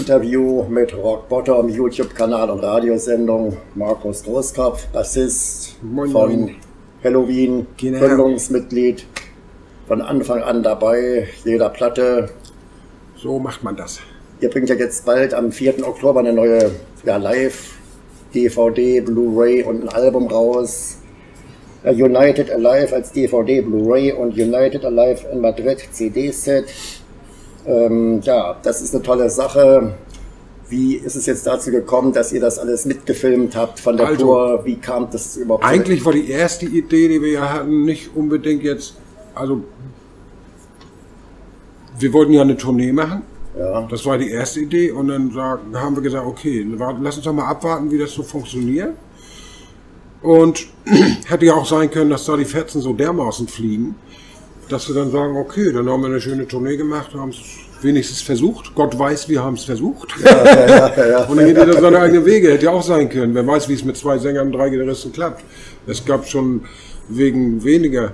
Interview mit Rock Bottom, YouTube-Kanal und Radiosendung. Markus Großkopf, Bassist von Helloween, Gründungsmitglied, von Anfang an dabei, jeder Platte. So macht man das. Ihr bringt ja jetzt bald am 4. Oktober eine neue Live-DVD, Blu-ray und ein Album raus. United Alive als DVD, Blu-ray und United Alive in Madrid CD-Set. Ja, das ist eine tolle Sache. Wie ist es jetzt dazu gekommen, dass ihr das alles mitgefilmt habt von der Tour? Wie kam das überhaupt? Eigentlich war die erste Idee, die wir ja hatten, nicht unbedingt jetzt, also wir wollten ja eine Tournee machen. Ja. Das war die erste Idee und dann haben wir gesagt, okay, lass uns doch mal abwarten, wie das so funktioniert. Und hätte ja auch sein können, dass da die Fetzen so dermaßen fliegen, dass wir dann sagen, okay, dann haben wir eine schöne Tournee gemacht, haben es wenigstens versucht. Gott weiß, wir haben es versucht. Ja. Und dann geht jeder seine eigenen Wege. Hätte ja auch sein können. Wer weiß, wie es mit 2 Sängern und 3 Gitarristen klappt. Es gab schon wegen weniger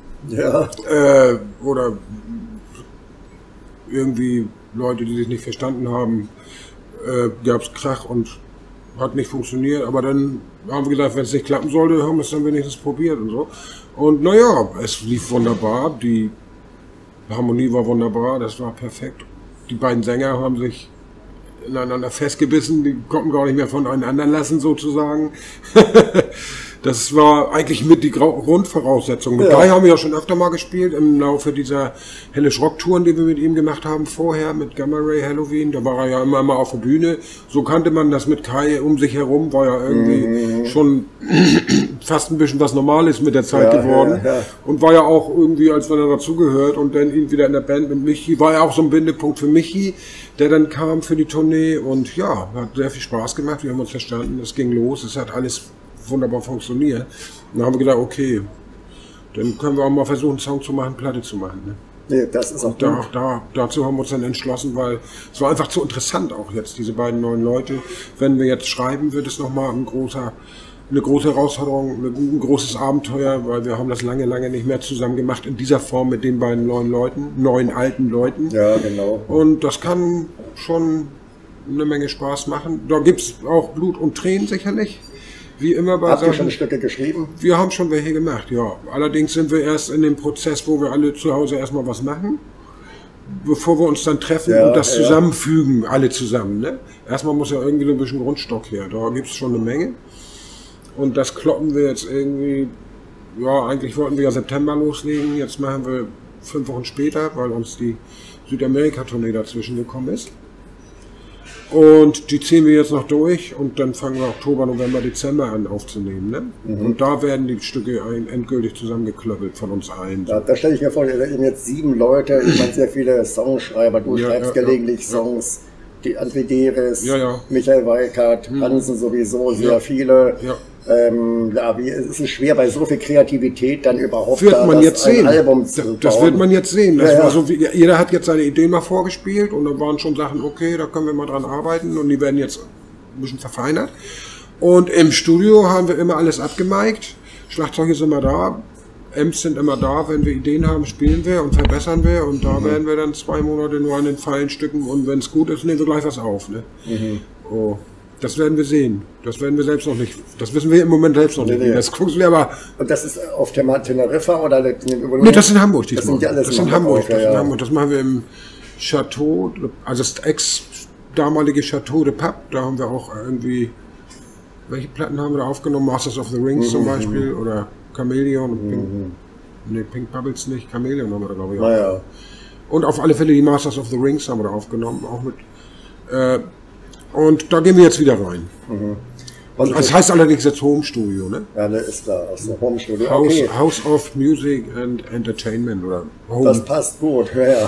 oder irgendwie Leute, die sich nicht verstanden haben, gab es Krach und hat nicht funktioniert. Aber dann haben wir gesagt, wenn es nicht klappen sollte, haben wir es dann wenigstens probiert und so. Und naja, es lief wunderbar, die Harmonie war wunderbar, das war perfekt. Die beiden Sänger haben sich ineinander festgebissen, die konnten gar nicht mehr voneinander lassen sozusagen. Das war eigentlich mit die Grundvoraussetzung. Mit Guy haben wir ja schon öfter mal gespielt im Laufe dieser Hellish Rock Touren, die wir mit ihm gemacht haben vorher, mit Gamma Ray Helloween. Da war er ja immer mal auf der Bühne. So kannte man das mit Kai um sich herum, war ja irgendwie schon fast ein bisschen was Normales mit der Zeit geworden. Und war ja auch irgendwie, als wenn er dazugehört und dann ihn wieder in der Band mit Michi, war ja auch so ein Bindepunkt für Michi, der dann kam für die Tournee und ja, hat sehr viel Spaß gemacht. Wir haben uns verstanden, es ging los, es hat alles wunderbar funktioniert. Und dann haben wir gedacht, okay, dann können wir auch mal versuchen, einen Song zu machen, Platte zu machen. Ne? Nee, das ist auch gut. Dazu haben wir uns dann entschlossen, weil es war einfach zu interessant auch jetzt, diese beiden neuen Leute. Wenn wir jetzt schreiben, wird es nochmal eine große Herausforderung, ein großes Abenteuer, weil wir haben das lange nicht mehr zusammen gemacht in dieser Form mit den beiden neuen alten Leuten. Ja, genau. Und das kann schon eine Menge Spaß machen. Da gibt es auch Blut und Tränen sicherlich. Wie immer bei Habt ihr schon Stücke geschrieben? Wir haben schon welche gemacht, ja. Allerdings sind wir erst in dem Prozess, wo wir alle zu Hause erstmal was machen, bevor wir uns dann treffen und das zusammenfügen, alle zusammen. Ne? Erstmal muss ja irgendwie so ein bisschen Grundstock her. Da gibt es schon eine Menge. Und das kloppen wir jetzt irgendwie, ja, eigentlich wollten wir ja September loslegen. Jetzt machen wir 5 Wochen später, weil uns die Südamerika-Tournee dazwischen gekommen ist. Und die ziehen wir jetzt noch durch und dann fangen wir Oktober, November, Dezember an aufzunehmen. Ne? Und da werden die Stücke endgültig zusammengeklöppelt von uns allen. Ja, da stelle ich mir vor, ihr seid jetzt 7 Leute, ich meine sehr viele Songschreiber, du schreibst gelegentlich Songs, die Antideres, Michael Weikart, Hansen sowieso, sehr viele. Wie ist es schwer, bei so viel Kreativität dann überhaupt ein Album zu bauen? Das wird man jetzt sehen. Das war so, jeder hat jetzt seine Ideen mal vorgespielt und da waren schon Sachen, okay, da können wir mal dran arbeiten und die werden jetzt ein bisschen verfeinert. Und im Studio haben wir immer alles abgemiked, Schlagzeug ist immer da, Amps sind immer da, wenn wir Ideen haben, spielen wir und verbessern wir und da werden wir dann 2 Monate nur an den Fallen stücken und wenn es gut ist, nehmen wir gleich was auf. Ne? Das werden wir sehen. Das werden wir selbst noch nicht. Das wissen wir im Moment selbst noch nicht. Das gucken wir aber. Und das ist auf Teneriffa oder? Nee, das ist in Hamburg diesmal. Das ist in Hamburg. Das machen wir im Chateau, also das ex-damalige Chateau de Pape. Da haben wir auch irgendwie, welche Platten haben wir da aufgenommen? Masters of the Rings zum Beispiel oder Chameleon. Pink Bubbles nicht. Chameleon haben wir da, glaube ich, auch. Und auf alle Fälle die Masters of the Rings haben wir da aufgenommen. Auch mit und da gehen wir jetzt wieder rein. Das heißt allerdings jetzt Home Studio, ne? Ja, ne, ist klar, aus dem Home Studio. House of Music and Entertainment oder Home. Das passt gut,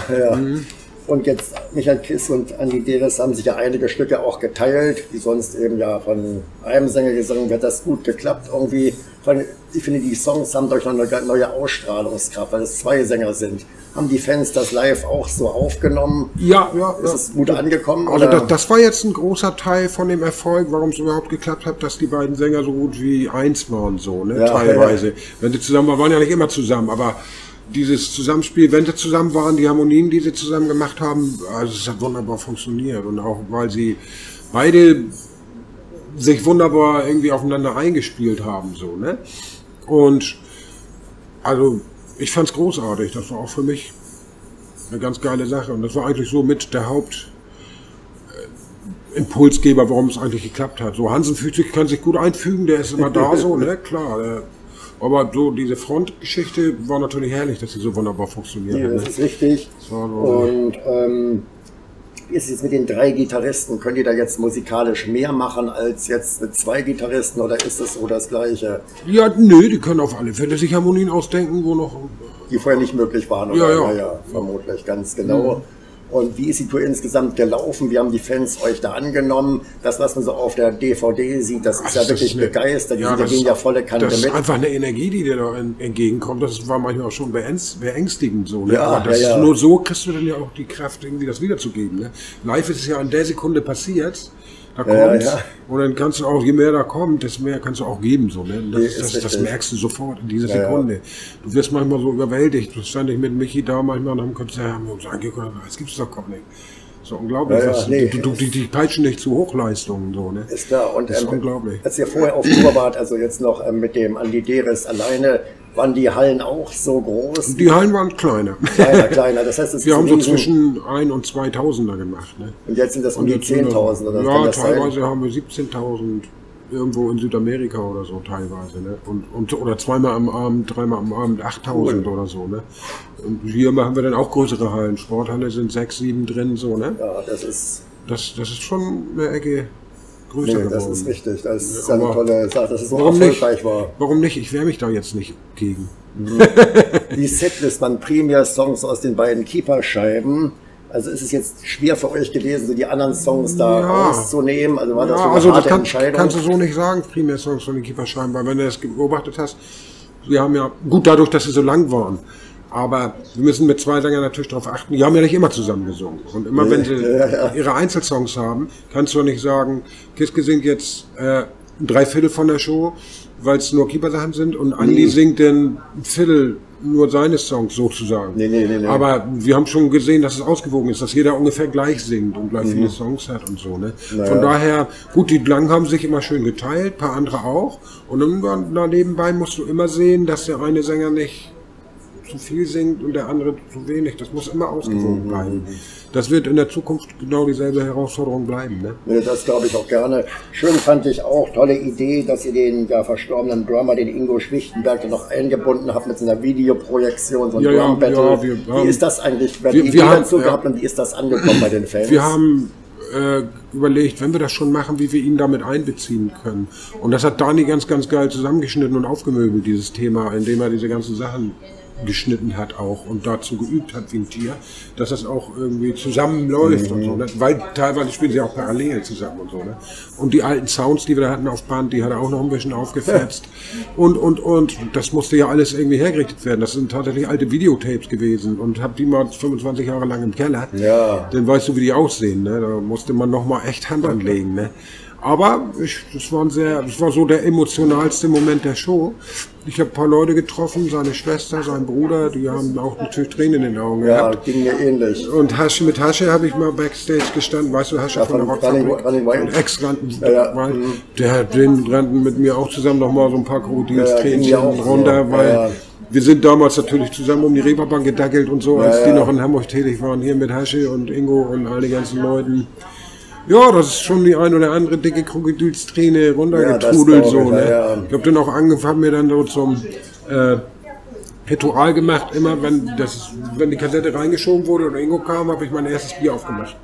Und jetzt, Michael Kiss und Andi Deres haben sich ja einige Stücke auch geteilt, die sonst eben ja von einem Sänger gesungen wird, das gut geklappt irgendwie. Ich finde, die Songs haben durch eine neue Ausstrahlungskraft, weil es 2 Sänger sind. Haben die Fans das live auch so aufgenommen? Ja. Ist es gut angekommen? Also das war jetzt ein großer Teil von dem Erfolg, warum es überhaupt geklappt hat, dass die beiden Sänger so gut wie eins waren, so, ne, teilweise. Wenn sie zusammen waren ja nicht immer zusammen, aber dieses Zusammenspiel, wenn sie zusammen waren, die Harmonien, die sie zusammen gemacht haben, also es hat wunderbar funktioniert. Und auch weil sie beide sich wunderbar irgendwie aufeinander eingespielt haben, so, ne? Und also ich fand's großartig, das war auch für mich eine ganz geile Sache. Und das war eigentlich so mit der Hauptimpulsgeber, warum es eigentlich geklappt hat. So Hansen kann sich gut einfügen, der ist immer da so, ne? Klar. Aber so diese Frontgeschichte war natürlich herrlich, dass sie so wunderbar funktioniert. Ja, das ist richtig. So, und wie ist es jetzt mit den 3 Gitarristen? Könnt ihr da jetzt musikalisch mehr machen als jetzt mit 2 Gitarristen oder ist das so das Gleiche? Ja, nö, die können auf alle Fälle sich Harmonien ausdenken, wo noch... Die vorher nicht möglich waren, oder? Ja, vermutlich, ganz genau. Und wie ist die Tour insgesamt gelaufen? Wie haben die Fans euch da angenommen? Das, was man so auf der DVD sieht, das ist ja wirklich begeistert. Die gehen ja volle Kante mit. Das ist einfach eine Energie, die dir da entgegenkommt. Das war manchmal auch schon beängstigend so. Ne? Ja, aber das ist nur so, kriegst du dann ja auch die Kraft, irgendwie das wiederzugeben. Ne? Live ist es ja in der Sekunde passiert. Da kommt, und dann kannst du auch, je mehr da kommt, desto mehr kannst du auch geben. So, ne? Das merkst du sofort in dieser Sekunde. Du wirst manchmal so überwältigt. Du stand ich mit Michi da manchmal am Konzert, haben wir uns angeguckt, das gibt's doch gar nicht. So unglaublich. Die peitschen nicht zu Hochleistungen. So, ne? Ist klar. Und das ist unglaublich. Als ihr vorher auf Tour wart, also jetzt noch mit dem Andi Deres alleine, waren die Hallen auch so groß? Die Hallen waren kleiner. Kleiner. Das heißt, wir haben so zwischen 1.000 und 2.000er gemacht. Ne? Und jetzt sind das um die 10.000 oder? Ja, teilweise haben wir 17.000 irgendwo in Südamerika oder so teilweise. Ne? Oder zweimal am Abend, dreimal am Abend 8.000 oder so. Ne? Und hier machen wir dann auch größere Hallen. Sporthalle sind 6, 7 drin. So, ne? Ja, das ist schon eine Ecke größer geworden. Das ist richtig. Das ist eine tolle Sache, dass es so erfolgreich war. Warum nicht? Ich wehre mich da jetzt nicht gegen. Die Setlist waren Premier-Songs aus den beiden Keeper-Scheiben. Also ist es jetzt schwer für euch gewesen, so die anderen Songs da rauszunehmen? Also war das so eine harte Entscheidung? Kannst du so nicht sagen, Premier-Songs von den Keeper-Scheiben, weil wenn du das beobachtet hast, wir haben ja, gut dadurch, dass sie so lang waren, aber wir müssen mit 2 Sängern natürlich darauf achten, die haben ja nicht immer zusammen gesungen. Und immer wenn sie ihre Einzelsongs haben, kannst du nicht sagen, Kiske singt jetzt 3/4 von der Show, weil es nur Keeper-Sachen sind und Andi singt dann ein Viertel nur seine Songs sozusagen. Nee. Aber wir haben schon gesehen, dass es ausgewogen ist, dass jeder ungefähr gleich singt und gleich viele Songs hat und so. Ne? Von daher, gut, die Langen haben sich immer schön geteilt, ein paar andere auch. Und dann nebenbei musst du immer sehen, dass der eine Sänger nicht zu viel singt und der andere zu wenig. Das muss immer ausgewogen bleiben. Das wird in der Zukunft genau dieselbe Herausforderung bleiben. Ne? Das glaube ich auch gerne. Schön fand ich auch, tolle Idee, dass ihr den verstorbenen Drummer, den Ingo Schwichtenberg, da noch eingebunden habt mit so einer Videoprojektion, so ein Drum-Battle. Wie ist das eigentlich, wer die Idee dazu gehabt und wie ist das angekommen bei den Fans? Wir haben überlegt, wenn wir das schon machen, wie wir ihn damit einbeziehen können. Und das hat Dani ganz, ganz geil zusammengeschnitten und aufgemöbelt, dieses Thema, indem er diese ganzen Sachen geschnitten hat auch und dazu geübt hat wie ein Tier, dass das auch irgendwie zusammenläuft und so, ne? Weil teilweise spielen sie auch parallel zusammen und so, ne? Und die alten Sounds, die wir da hatten auf Band, die hat er auch noch ein bisschen aufgefetzt und das musste ja alles irgendwie hergerichtet werden. Das sind tatsächlich alte Videotapes gewesen und hab die mal 25 Jahre lang im Keller. Ja. Dann weißt du, wie die aussehen, ne? Da musste man noch mal echt Hand anlegen, ne? Aber das war so der emotionalste Moment der Show. Ich habe ein paar Leute getroffen, seine Schwester, sein Bruder, die haben auch natürlich Tränen in den Augen gehabt. Ja, ging mir ähnlich. Und mit Hasche habe ich mal Backstage gestanden, weißt du, Hasche von der Rockfabrik, Ex-Ranten, den rannten mit mir auch zusammen nochmal so ein paar Krokodilstränen runter, weil wir sind damals natürlich zusammen um die Reeperbahn gedackelt und so, als die noch in Hamburg tätig waren, hier mit Hasche und Ingo und all die ganzen Leuten. Ja, das ist schon die ein oder andere dicke Krokodilsträne runtergetrudelt, so, ne? Ich habe dann auch angefangen, mir dann so zum Ritual gemacht, immer wenn die Kassette reingeschoben wurde oder Ingo kam, habe ich mein erstes Bier aufgemacht.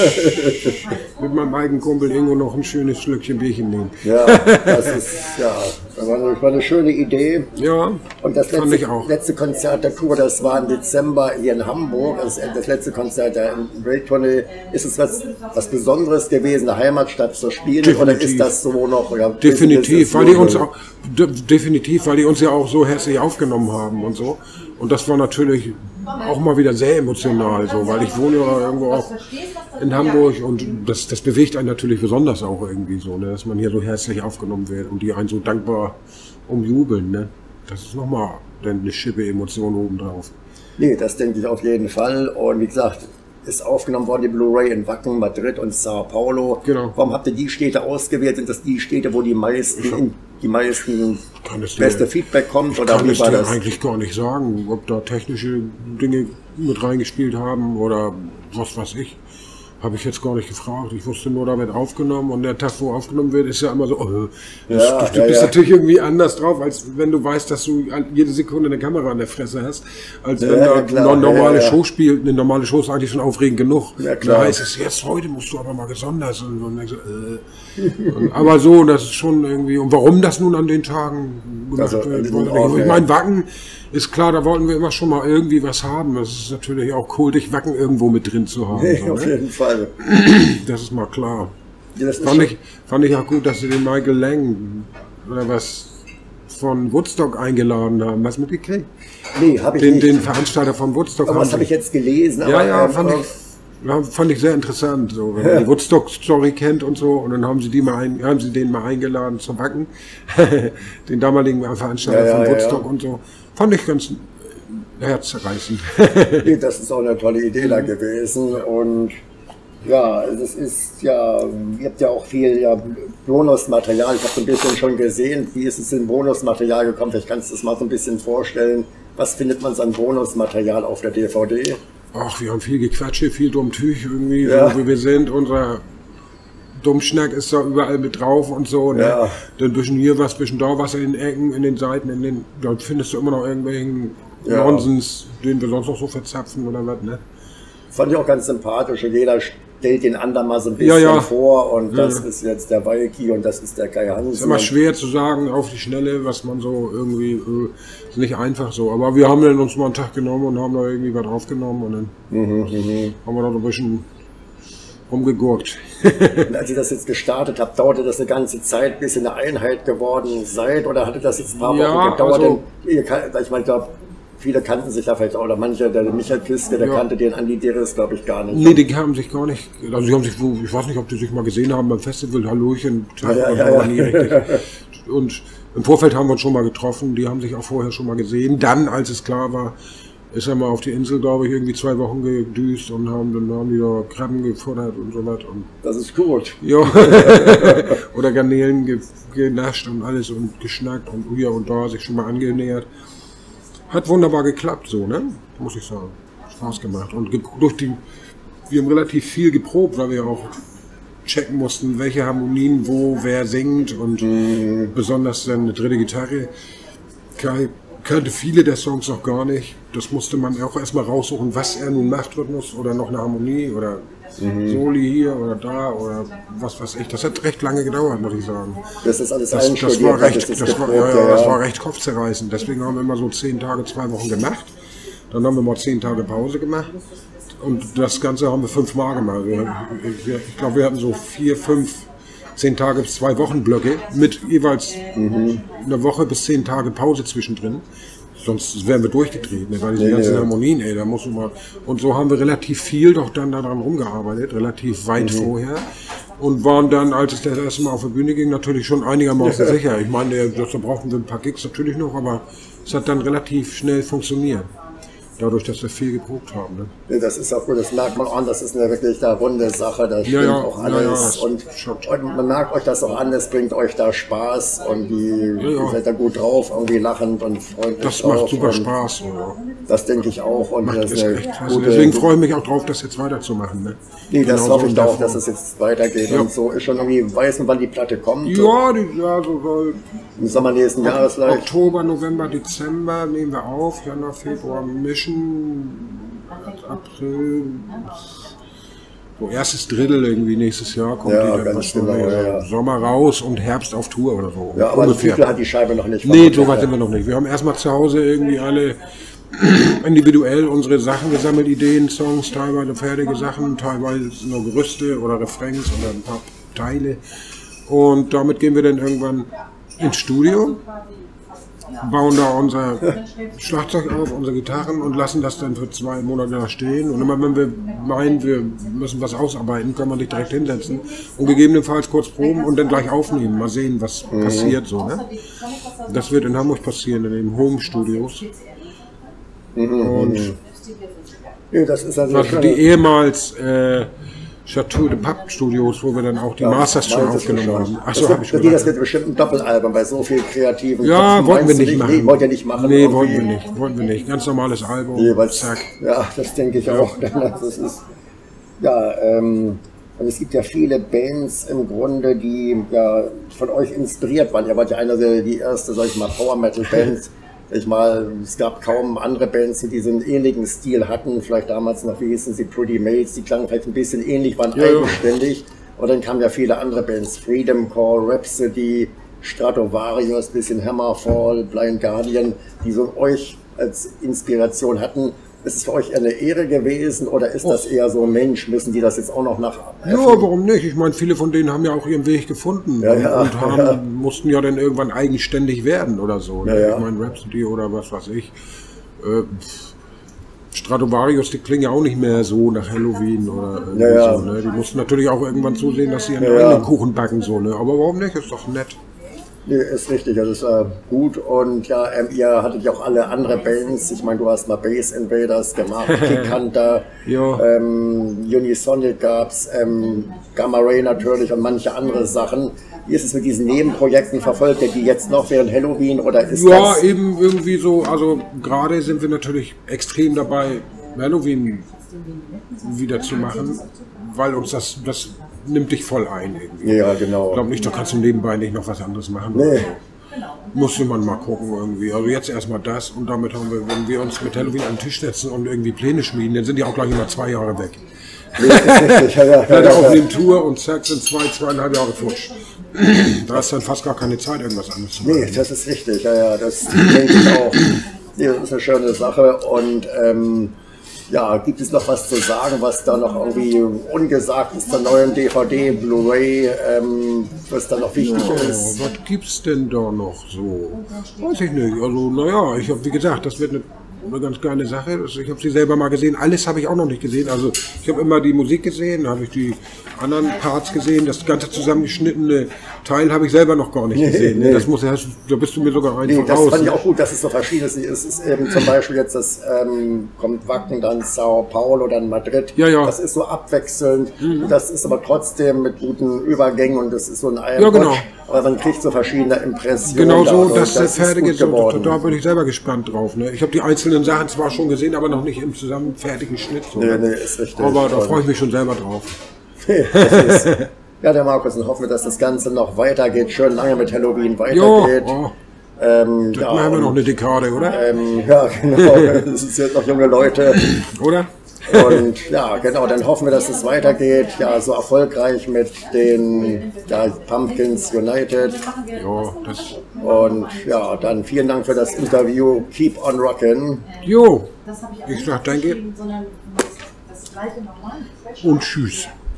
Mit meinem eigenen Kumpel Ingo noch ein schönes Schlückchen Bierchen nehmen. Ja, das war eine schöne Idee. Ja, und das letzte Konzert der Tour, das war im Dezember hier in Hamburg. Das letzte Konzert der Welttournee. Ist es was Besonderes gewesen, eine Heimatstadt zu spielen? Definitiv. Oder ist das so noch? Ja, definitiv, weil die uns ja auch so herzlich aufgenommen haben und so. Und das war natürlich auch mal wieder sehr emotional, so, weil ich wohne ja irgendwo auch in Hamburg und das bewegt einen natürlich besonders auch irgendwie so, ne, dass man hier so herzlich aufgenommen wird und die einen so dankbar umjubeln, ne. Das ist nochmal eine Schippe Emotion obendrauf. Nee, das denke ich auf jeden Fall. Und wie gesagt, ist aufgenommen worden, die Blu-ray in Wacken, Madrid und Sao Paulo. Genau. Warum habt ihr die Städte ausgewählt? Sind das die Städte, wo die meisten beste Feedback kommt? Oder wie war das? Ich kann eigentlich gar nicht sagen, ob da technische Dinge mit reingespielt haben oder was weiß ich. Habe ich jetzt gar nicht gefragt. Ich wusste nur, da wird aufgenommen und der Tag, wo aufgenommen wird, ist ja immer so, du bist natürlich irgendwie anders drauf, als wenn du weißt, dass du jede Sekunde eine Kamera an der Fresse hast, als wenn da eine normale Show spielt. Eine normale Show ist eigentlich schon aufregend genug. Ja, klar. Da heißt es, jetzt heute musst du aber mal besonders. Aber so, das ist schon irgendwie, und warum das nun an den Tagen gemacht wird, ich meine, Wacken ist klar, da wollten wir immer schon mal irgendwie was haben. Das ist natürlich auch kultig, Wacken irgendwo mit drin zu haben. Nee, auf jeden Fall. Das ist mal klar. Ja, das fand ich auch gut, dass sie den Michael Lang oder was von Woodstock eingeladen haben. Was mitgekriegt? Nee, habe ich nicht. Den Veranstalter von Woodstock. Aber was habe ich jetzt gelesen? Aber fand ich sehr interessant, so, wenn man die Woodstock-Story kennt und so. Und dann haben sie den mal eingeladen zum Wacken. Den damaligen Veranstalter von Woodstock und so. Fand ich ganz herzzerreißend. Nee, das ist auch eine tolle Idee da gewesen. Und ja, es ist ja, ihr habt ja auch viel Bonusmaterial. Ich habe so ein bisschen schon gesehen, wie ist es in Bonusmaterial gekommen. Vielleicht kannst du es mal so ein bisschen vorstellen. Was findet man so an Bonusmaterial auf der DVD? Ach, wir haben viel Gequatsche, viel Dummtüch irgendwie, so wie wir sind. Unser Dummschnack ist da überall mit drauf und so. Ne? Ja. Dann ein bisschen hier was, ein bisschen da was in den Ecken, in den Seiten, da findest du immer noch irgendwelchen Nonsens, den wir sonst noch so verzapfen oder was, ne? Fand ich auch ganz sympathisch und jeder stellt den anderen mal so ein bisschen vor und das ist jetzt der Walki und das ist der Kai Hansen. Ist immer schwer zu sagen auf die Schnelle, was man so irgendwie, ist nicht einfach so, aber wir haben dann uns mal einen Tag genommen und haben da irgendwie was draufgenommen und dann haben wir da so ein bisschen rumgegurkt. Und als ihr das jetzt gestartet habt, dauerte das eine ganze Zeit, bis ihr eine Einheit geworden seid oder hatte das jetzt ein paar Wochen gedauert? Also, ich meine, viele kannten sich da vielleicht auch, oder manche, der Michael Kiske, der kannte den Andi Deris, glaube ich, gar nicht. Nee, die haben sich gar nicht, also die haben sich, ich weiß nicht, ob die sich mal gesehen haben beim Festival, Hallöchen, nie richtig. Und im Vorfeld haben wir uns schon mal getroffen, die haben sich auch vorher schon mal gesehen. Dann, als es klar war, ist er mal auf die Insel, glaube ich, irgendwie 2 Wochen gedüst und dann haben die da Krabben gefuttert und so was. Das ist gut. Ja. Oder Garnelen genascht und alles und geschnackt und hier und da sich schon mal angenähert. Hat wunderbar geklappt, so, ne? Muss ich sagen. Spaß gemacht. Und wir haben relativ viel geprobt, weil wir auch checken mussten, welche Harmonien wo wer singt und besonders dann eine dritte Gitarre. Kai kannte viele der Songs auch gar nicht. Das musste man auch erstmal raussuchen, was er nun macht, Rhythmus oder noch eine Harmonie oder Soli hier oder da oder was weiß ich. Das hat recht lange gedauert, muss ich sagen. Das ist alles das war recht kopfzerreißend. Deswegen haben wir immer so 10 Tage, 2 Wochen gemacht. Dann haben wir mal 10 Tage Pause gemacht. Und das Ganze haben wir 5-mal gemacht. Ich glaube, wir hatten so 4, 5, 10 Tage bis 2 Wochen Blöcke mit jeweils eine Woche bis 10 Tage Pause zwischendrin. Sonst wären wir durchgedreht, ne? Weil die ganzen Harmonien, da musst du mal. Und so haben wir relativ viel doch dann daran rumgearbeitet, relativ weit vorher. Und waren dann, als es das erste Mal auf die Bühne ging, natürlich schon einigermaßen sicher. Ich meine, da brauchten wir ein paar Gigs natürlich noch, aber es hat dann relativ schnell funktioniert. Dadurch, dass wir viel geprobt haben. Ne? Ja, das ist auch gut, das merkt man an, das ist eine wirklich eine runde Sache, das stimmt auch alles. Und man merkt euch das auch an, das bringt euch da Spaß und ihr seid da gut drauf, irgendwie lachend und freundlich. Das macht super Spaß. Das denke ich auch. Und das ist echt klasse. Deswegen freue ich mich auch drauf, das jetzt weiterzumachen. Ne? Nee, das hoffe ich auch, dass es jetzt weitergeht und so. Ist schon irgendwie, weiß man, wann die Platte kommt? Ja, so soll im Sommer nächsten Jahres vielleicht. Oktober, November, Dezember nehmen wir auf, Januar, Februar mischen, April, so erstes Drittel irgendwie nächstes Jahr kommt die dann Sommer raus und Herbst auf Tour oder so. Ja, aber ungefähr. Hat die Scheibe noch nicht. Nee, so weit sind wir noch nicht. Wir haben erstmal zu Hause irgendwie alle individuell unsere Sachen gesammelt, Ideen, Songs, teilweise fertige Sachen, teilweise nur Gerüste oder Refrains oder ein paar Teile. Und damit gehen wir dann irgendwann ins Studio bauen da unser Schlagzeug auf, unsere Gitarren und lassen das dann für 2 Monate da stehen. Und immer wenn wir meinen, wir müssen was ausarbeiten, kann man sich direkt hinsetzen und gegebenenfalls kurz proben und dann gleich aufnehmen. Mal sehen, was passiert so. Ne? Das wird in Hamburg passieren, in den Home Studios. Und ja, das ist also die ehemals Chateau de Pape Studios, wo wir dann auch die Masters schon aufgenommen haben. Achso, habe ich schon. Das wird bestimmt ein Doppelalbum bei so viel kreativen Ja, Köpfen. wollten wir nicht machen. Nee, wollt ihr nicht machen? Nee, wollten wir nicht. Ganz normales Album. Jeweils, Zack. ja, das denke ich auch. Das ist, ja, und es gibt ja viele Bands im Grunde, die ja von euch inspiriert waren. Ihr wart ja einer die erste, sag ich mal, Power-Metal-Band. Es gab kaum andere Bands, die diesen ähnlichen Stil hatten. Vielleicht damals noch, wie hießen sie, Pretty Mates, die klangen vielleicht ein bisschen ähnlich, waren eigenständig. Und dann kamen ja viele andere Bands, Freedom Call, Rhapsody, Stratovarius, bisschen Hammerfall, Blind Guardian, die so euch als Inspiration hatten. Ist es für euch eine Ehre gewesen oder ist das eher so, Mensch, müssen die das jetzt auch noch nachahmen? Ja, warum nicht? Ich meine, viele von denen haben ja auch ihren Weg gefunden und mussten ja dann irgendwann eigenständig werden oder so. Ne? Ich meine, Rhapsody oder was weiß ich. Stratovarius, die klingen ja auch nicht mehr so nach Halloween oder so. Ne? Die mussten natürlich auch irgendwann zusehen, dass sie ihren eigenen Kuchen backen. So, ne? Aber warum nicht? Ist doch nett. Nee, ist richtig, das ist gut und ja, ihr hattet ja auch alle andere Bands, ich meine, du hast mal Bass Invaders gemacht, Kick Hunter, Unisonic gab's, Gamma Ray natürlich und manche andere Sachen. Wie ist es mit diesen Nebenprojekten, verfolgt ihr die jetzt noch während Halloween oder ist das... Ja, eben irgendwie so, also gerade sind wir natürlich extrem dabei, Halloween wieder zu machen, weil uns das nimmt dich voll ein irgendwie. Ja, genau. Ich glaube nicht, da kannst du nebenbei nicht noch was anderes machen. Nee. Musste man mal gucken irgendwie. Also jetzt erstmal das und damit haben wir, wenn wir uns mit Halloween an den Tisch setzen und irgendwie Pläne schmieden, dann sind die auch gleich immer 2 Jahre weg. Nee, ist richtig. Ja, auf dem Tour und zack sind 2,5 Jahre futsch. Da ist dann fast gar keine Zeit, irgendwas anderes zu machen. Nee, das ist richtig. Ja, das denke ich auch. Nee, das ist eine schöne Sache und ja, gibt es noch was zu sagen, was da noch irgendwie ungesagt ist, der neuen DVD, Blu-ray, was da noch wichtig ist? Was gibt's denn da noch so? Weiß ich nicht. Also, naja, ich habe, wie gesagt, das wird eine ganz geile Sache. Ich habe sie selber mal gesehen. Alles habe ich auch noch nicht gesehen. Also, ich habe immer die Musik gesehen, habe ich die anderen Parts gesehen. Das ganze zusammengeschnittene Teil habe ich selber noch gar nicht gesehen. Nee. Da bist du mir sogar einfach das raus. Fand ich auch gut, dass es so verschieden ist. Es ist eben zum Beispiel jetzt kommt Wacken, dann Sao Paulo, dann Madrid. Ja. Das ist so abwechselnd. Das ist aber trotzdem mit guten Übergängen und das ist so ein Ja, genau. Aber man kriegt so verschiedene Impressionen. Genau so, dass der fertige ist geworden. Da bin ich selber gespannt drauf. Ne? Ich habe die einzelnen Sachen zwar schon gesehen, aber noch nicht im zusammen fertigen Schnitt. So, nee, ist richtig. Aber da freue ich mich schon selber drauf. Ja, der Markus, und hoffen wir, dass das Ganze noch weitergeht, schön lange mit Halloween weitergeht. Das machen wir noch eine Dekade, oder? Ja, genau. Das sind jetzt noch junge Leute. Oder? Und ja, genau, dann hoffen wir, dass es weitergeht. Ja, so erfolgreich mit den Pumpkins United. Ja, Und ja, dann vielen Dank für das Interview. Keep on rockin'. Jo, ich sag danke. Und tschüss.